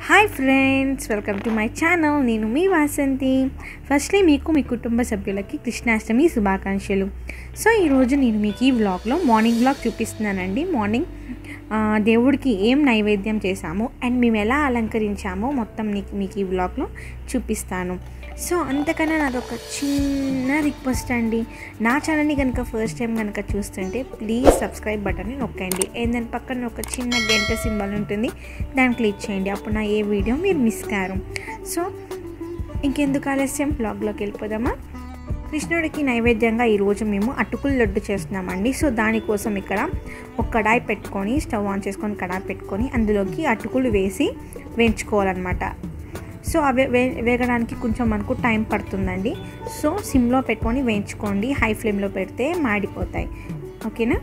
Hi friends, welcome to my channel. నేను మీ Vasanthi. Firstly మీకు మీ కుటుంబ సభ్యులకి కృష్ణాష్టమి శుభాకాంక్షలు. సో ఈరోజు నేను మీకు ఈ వ్లాగ్లో మార్నింగ్ వ్లాగ్ చూపిస్తున్నానండి. మార్నింగ్ దేవుడికి ఏం నైవేద్యం చేశామో అండ్ మేము ఎలా అలంకరించామో మొత్తం మీకు ఈ వ్లాగ్లో చూపిస్తాను. సో అంతకన్నా నాదొక చిన్న రిక్వెస్ట్ అండి, నా ఛానల్ని కనుక ఫస్ట్ టైం కనుక చూస్తుంటే ప్లీజ్ సబ్స్క్రైబ్ బటన్ని నొక్కండి. దాని పక్కన ఒక చిన్న గంట సింబల్ ఉంటుంది, దాన్ని క్లిక్ చేయండి. అప్పుడు నా ఏ వీడియో మీరు మిస్ కారు. సో ఇంకెందుకు ఆలస్యం, బ్లాగ్లోకి వెళ్ళిపోదామా. కృష్ణుడికి నైవేద్యంగా ఈరోజు మేము అటుకుల లడ్డు చేస్తున్నామండి. సో దానికోసం ఇక్కడ ఒక కడాయి పెట్టుకొని, స్టవ్ ఆన్ చేసుకొని కడాయి పెట్టుకొని అందులోకి అటుకులు వేసి వేయించుకోవాలన్నమాట. సో అవి వేగడానికి కొంచెం మనకు టైం పడుతుందండి. సో సిమ్లో పెట్టుకొని వేయించుకోండి, హై ఫ్లేమ్లో పెడితే మాడిపోతాయి. ఓకేనా.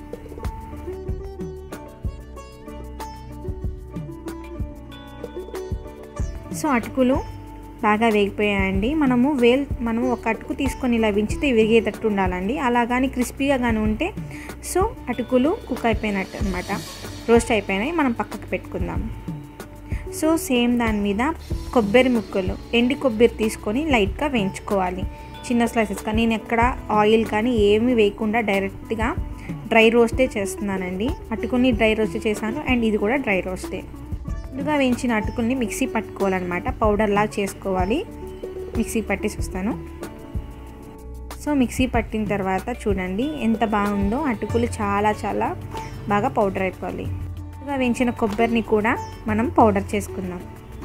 సో అటుకులు బాగా వేగిపోయాయండి. మనము ఒక అటుకు తీసుకొని ఇలా వించితే విరిగేటట్టు ఉండాలండి. అలా కానీ క్రిస్పీగా కానీ ఉంటే సో అటుకులు కుక్ అయిపోయినట్టు అనమాట, రోస్ట్ అయిపోయినాయి. మనం పక్కకు పెట్టుకుందాం. సో సేమ్ దాని మీద కొబ్బరి ముక్కలు, ఎండి కొబ్బరి తీసుకొని లైట్గా వేయించుకోవాలి, చిన్న స్లైసెస్గా. నేను ఎక్కడ ఆయిల్ కానీ ఏమీ వేయకుండా డైరెక్ట్గా డ్రై రోస్టే చేస్తున్నానండి. అటుకుని డ్రై రోస్ట్ చేశాను అండ్ ఇది కూడా డ్రై రోస్టే. ముందుగా వేయించిన అటుకుల్ని మిక్సీ పట్టుకోవాలన్నమాట, పౌడర్లా చేసుకోవాలి. మిక్సీ పట్టేసి వస్తాను. సో మిక్సీ పట్టిన తర్వాత చూడండి ఎంత బాగుందో, అటుకులు చాలా చాలా బాగా పౌడర్ అయిపోవాలి. ముందుగా వేయించిన కొబ్బరిని కూడా మనం పౌడర్ చేసుకుందాం.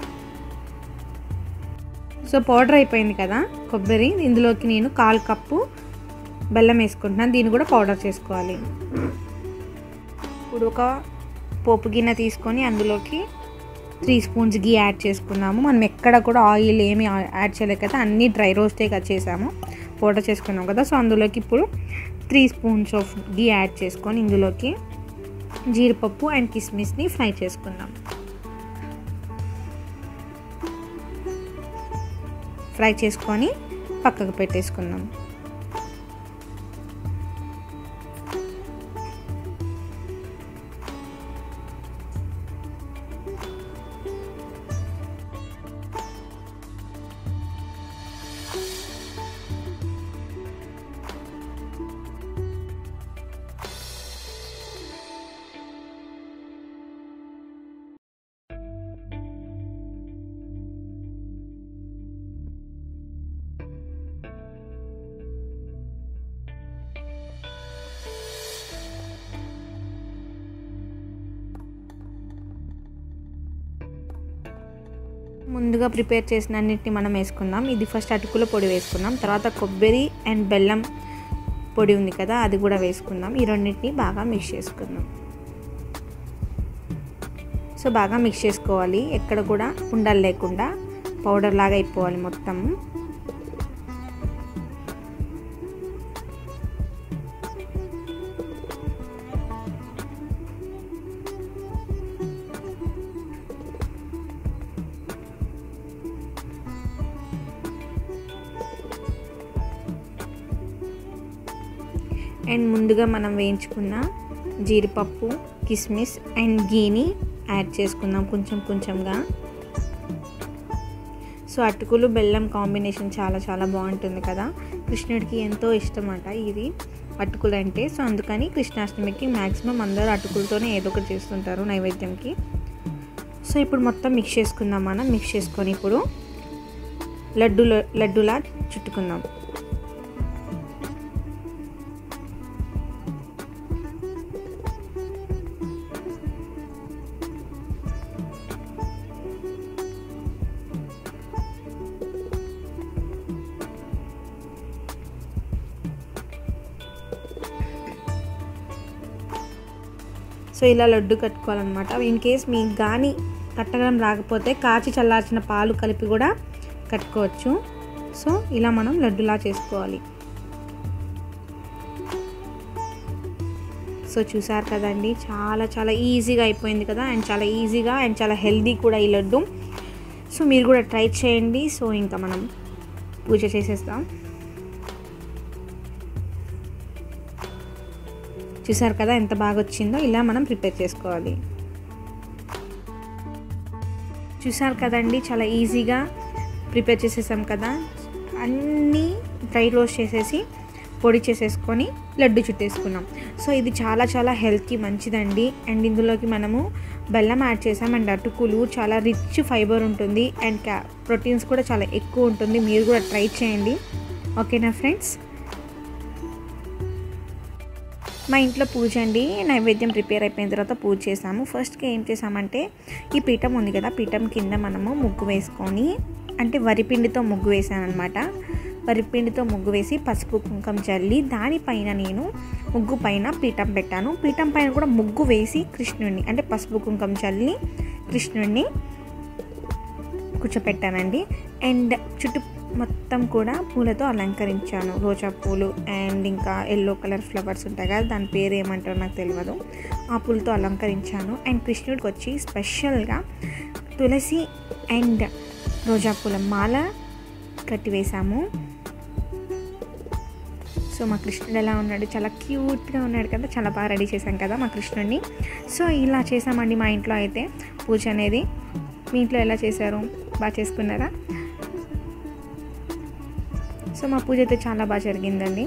సో పౌడర్ అయిపోయింది కదా కొబ్బరి, ఇందులోకి నేను 1/4 కప్పు బెల్లం వేసుకుంటున్నాను. దీన్ని కూడా పౌడర్ చేసుకోవాలి. ఇప్పుడు ఒక పోపు గిన్నె తీసుకొని అందులోకి 3 స్పూన్స్ గీ యాడ్ చేసుకున్నాము. మనం ఎక్కడ కూడా ఆయిల్ ఏమి యాడ్ చేయలేదు కదా, అన్నీ డ్రై రోస్టే కదా చేసాము, పౌడర్ చేసుకున్నాం కదా. సో అందులోకి ఇప్పుడు 3 స్పూన్స్ ఆఫ్ గీ యాడ్ చేసుకొని ఇందులోకి జీడిపప్పు అండ్ కిస్మిస్ని ఫ్రై చేసుకుందాం. ఫ్రై చేసుకొని పక్కకు పెట్టేసుకుందాం. ముందుగా ప్రిపేర్ చేసిన అన్నిటిని మనం వేసుకుందాం. ఇది ఫస్ట్ అటుకుల పొడి వేసుకుందాం, తర్వాత కొబ్బరి అండ్ బెల్లం పొడి ఉంది కదా అది కూడా వేసుకుందాం. ఈ రెండింటిని బాగా మిక్స్ చేసుకుందాం. సో బాగా మిక్స్ చేసుకోవాలి, ఎక్కడ కూడా ఉండలు లేకుండా పౌడర్ లాగా అయిపోవాలి మొత్తం. అండ్ ముందుగా మనం వేయించుకున్న జీడిపప్పు, కిస్మిస్ అండ్ గీని యాడ్ చేసుకుందాం కొంచెం కొంచెంగా. సో అటుకులు బెల్లం కాంబినేషన్ చాలా చాలా బాగుంటుంది కదా, కృష్ణుడికి ఎంతో ఇష్టం అట ఇది అటుకులు అంటే. సో అందుకని కృష్ణాష్టమికి మ్యాక్సిమం అందరూ అటుకులతోనే ఏదో ఒకటి చేస్తుంటారు నైవేద్యంకి. సో ఇప్పుడు మొత్తం మిక్స్ చేసుకుందాం. మనం మిక్స్ చేసుకొని ఇప్పుడు లడ్డులా చుట్టుకుందాం. సో ఇలా లడ్డు కట్టుకోవాలన్నమాట. ఇన్ కేస్ మీకు కానీ కట్టడం రాకపోతే కాచి చల్లార్చిన పాలు కలిపి కూడా కట్టుకోవచ్చు. సో ఇలా మనం లడ్డులా చేసుకోవాలి. సో చూసారు కదండి, చాలా చాలా ఈజీగా అయిపోయింది కదా, అండ్ చాలా ఈజీగా అండ్ చాలా హెల్దీ కూడా ఈ లడ్డు. సో మీరు కూడా ట్రై చేయండి. సో ఇంకా మనం పూజ చేసేస్తాం. చూసారు కదా ఎంత బాగా వచ్చిందో. ఇలా మనం ప్రిపేర్ చేసుకోవాలి. చూసారు కదండి, చాలా ఈజీగా ప్రిపేర్ చేసేసాం కదా. అన్నీ డ్రై రోస్ట్ చేసేసి పొడి చేసేసుకొని లడ్డు చుట్టేసుకున్నాం. సో ఇది చాలా చాలా హెల్త్కి మంచిదండి. అండ్ ఇందులోకి మనము బెల్లం యాడ్ చేసాం. అండ్ అటుకులు చాలా రిచ్ ఫైబర్ ఉంటుంది అండ్ ప్రోటీన్స్ కూడా చాలా ఎక్కువ ఉంటుంది. మీరు కూడా ట్రై చేయండి, ఓకేనా ఫ్రెండ్స్. మా ఇంట్లో పూజ అండి, నైవేద్యం ప్రిపేర్ అయిపోయిన తర్వాత పూజ చేసాము. ఫస్ట్గా ఏం చేసామంటే ఈ పీఠం ఉంది కదా, పీఠం కింద మనము ముగ్గు వేసుకొని, అంటే వరిపిండితో ముగ్గు వేసాను అనమాట. వరిపిండితో ముగ్గు వేసి పసుపు కుంకుమ చల్లి దానిపైన నేను ముగ్గు పైన పీఠం పెట్టాను. పీఠం పైన కూడా ముగ్గు వేసి కృష్ణుడిని, అంటే పసుపు కుంకుమ చల్లి కృష్ణుడిని కూర్చోపెట్టానండి. అండ్ చుట్టూ మొత్తం కూడా పూలతో అలంకరించాను. రోజా పూలు అండ్ ఇంకా ఎల్లో కలర్ ఫ్లవర్స్ ఉంటాయి కదా, దాని పేరు ఏమంటారో నాకు తెలియదు, ఆ పూలతో అలంకరించాను. అండ్ కృష్ణుడికి వచ్చి స్పెషల్గా తులసి అండ్ రోజా పూల మాల కట్టివేశాము. సో మా కృష్ణుడు ఎలా ఉన్నాడు, చాలా క్యూట్గా ఉన్నాడు కదా, చాలా బాగా రెడీ చేశాం కదా మా కృష్ణుడిని. సో ఇలా చేసామండి మా ఇంట్లో అయితే పూజ అనేది. మీ ఇంట్లో ఎలా చేశారు, బాగా చేసుకున్నారా? సో మా పూజ అయితే చాలా బాగా జరిగిందండి.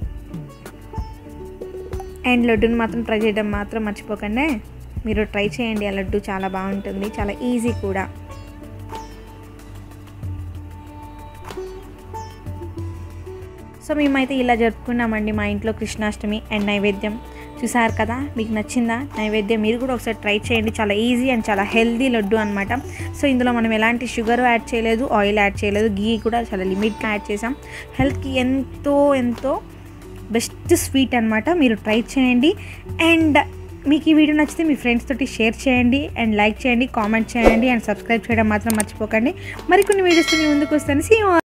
అండ్ లడ్డూని మాత్రం ట్రై చేయడం మాత్రం మర్చిపోకండి. మీరు ట్రై చేయండి, ఆ లడ్డు చాలా బాగుంటుంది, చాలా ఈజీ కూడా. సో మేమైతే ఇలా జరుపుకున్నామండి మా ఇంట్లో కృష్ణాష్టమి అండ్ నైవేద్యం. చూసారు కదా, మీకు నచ్చిందా నైవేద్యం? మీరు కూడా ఒకసారి ట్రై చేయండి, చాలా ఈజీ అండ్ చాలా హెల్దీ లడ్డు అనమాట. సో ఇందులో మనం ఎలాంటి షుగర్ యాడ్ చేయలేదు, ఆయిల్ యాడ్ చేయలేదు, గీ కూడా చాలా లిమిట్గా యాడ్ చేసాం. హెల్త్కి ఎంతో ఎంతో బెస్ట్ స్వీట్ అనమాట. మీరు ట్రై చేయండి. అండ్ మీకు ఈ వీడియో నచ్చితే మీ ఫ్రెండ్స్ తోటి షేర్ చేయండి అండ్ లైక్ చేయండి, కామెంట్ చేయండి అండ్ సబ్స్క్రైబ్ చేయడం మాత్రం మర్చిపోకండి. మరికొన్ని వీడియోస్ మీ ముందుకు వస్తాను. See you.